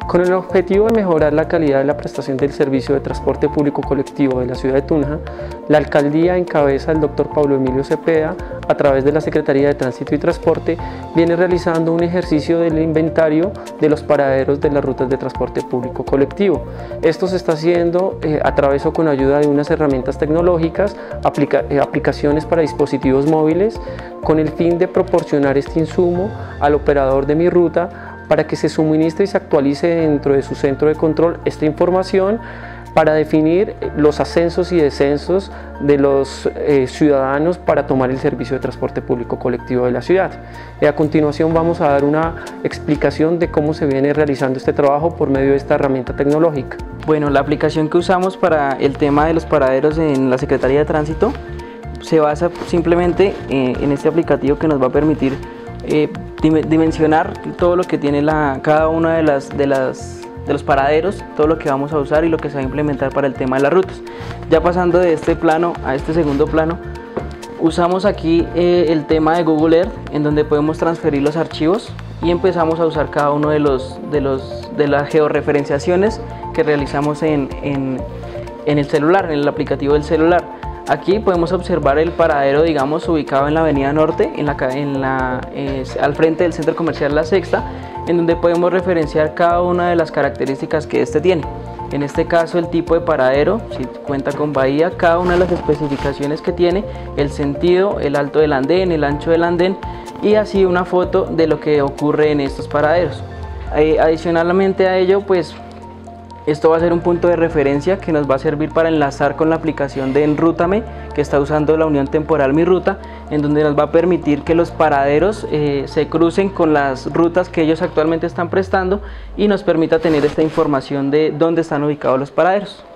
Con el objetivo de mejorar la calidad de la prestación del servicio de transporte público colectivo de la ciudad de Tunja, la alcaldía, en cabeza del Dr. Pablo Emilio Cepeda, a través de la Secretaría de Tránsito y Transporte, viene realizando un ejercicio del inventario de los paraderos de las rutas de transporte público colectivo. Esto se está haciendo a través o con ayuda de unas herramientas tecnológicas, aplicaciones para dispositivos móviles, con el fin de proporcionar este insumo al operador de Mi Ruta para que se suministre y se actualice dentro de su centro de control esta información para definir los ascensos y descensos de los ciudadanos para tomar el servicio de transporte público colectivo de la ciudad. A continuación vamos a dar una explicación de cómo se viene realizando este trabajo por medio de esta herramienta tecnológica. Bueno, la aplicación que usamos para el tema de los paraderos en la Secretaría de Tránsito se basa simplemente en este aplicativo que nos va a permitir dimensionar todo lo que tiene cada uno de los paraderos, todo lo que vamos a usar y lo que se va a implementar para el tema de las rutas. Ya pasando de este plano a este segundo plano, usamos aquí el tema de Google Earth, en donde podemos transferir los archivos y empezamos a usar cada uno de las georreferenciaciones que realizamos en el celular, en el aplicativo del celular. Aquí podemos observar el paradero, digamos, ubicado en la Avenida Norte, al frente del Centro Comercial La Sexta, en donde podemos referenciar cada una de las características que este tiene. En este caso, el tipo de paradero, si cuenta con bahía, cada una de las especificaciones que tiene, el sentido, el alto del andén, el ancho del andén, y así una foto de lo que ocurre en estos paraderos. Adicionalmente a ello, pues esto va a ser un punto de referencia que nos va a servir para enlazar con la aplicación de Enrútame, que está usando la unión temporal Mi Ruta, en donde nos va a permitir que los paraderos se crucen con las rutas que ellos actualmente están prestando y nos permita tener esta información de dónde están ubicados los paraderos.